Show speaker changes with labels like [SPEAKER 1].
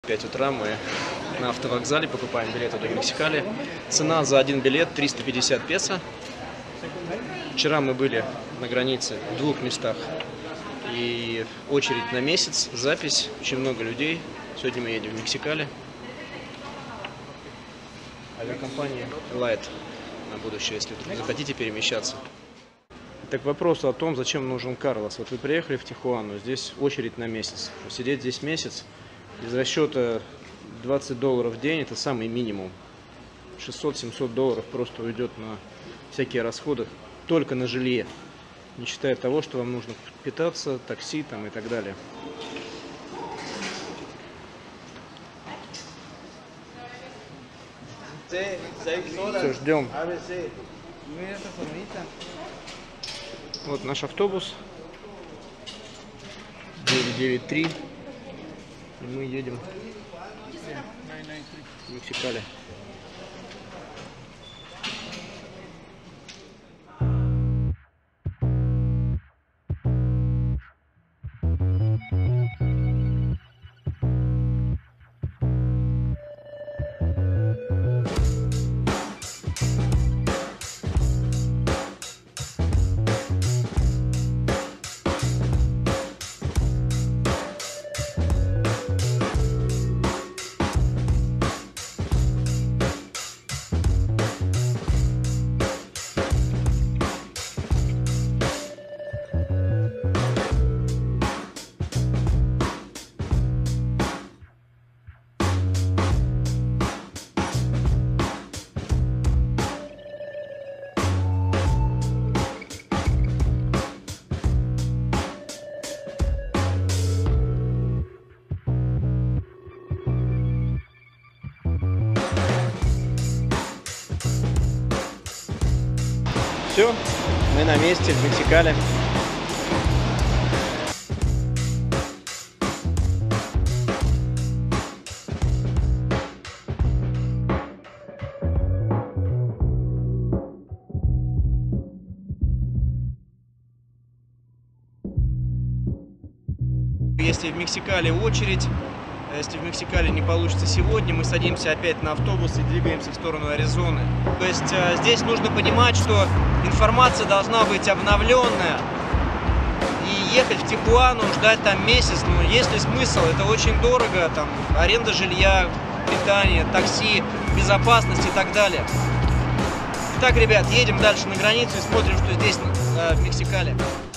[SPEAKER 1] 5 утра мы на автовокзале покупаем билеты до Мексикали. Цена за один билет 350 песо. Вчера мы были на границе в двух местах. И очередь на месяц, запись, очень много людей. Сегодня мы едем в Мексикали. Авиакомпания Light на будущее, если захотите перемещаться. Так, вопрос о том, зачем нужен Карлос. Вот вы приехали в Тихуану, здесь очередь на месяц. Сидеть здесь месяц, из расчета $20 в день, это самый минимум. 600-700 долларов просто уйдет на всякие расходы, только на жилье. Не считая того, что вам нужно питаться, такси там и так далее. Все, ждем. Вот наш автобус 993, и мы едем в Мексикали. Все, мы на месте в Мексикали. Если в Мексикали очередь, если в Мексикали не получится сегодня, мы садимся опять на автобус и двигаемся в сторону Аризоны. То есть здесь нужно понимать, что информация должна быть обновленная. И ехать в Тихуану, ждать там месяц, ну есть ли смысл? Это очень дорого, там аренда жилья, питание, такси, безопасность и так далее. Итак, ребят, едем дальше на границу и смотрим, что здесь в Мексикали.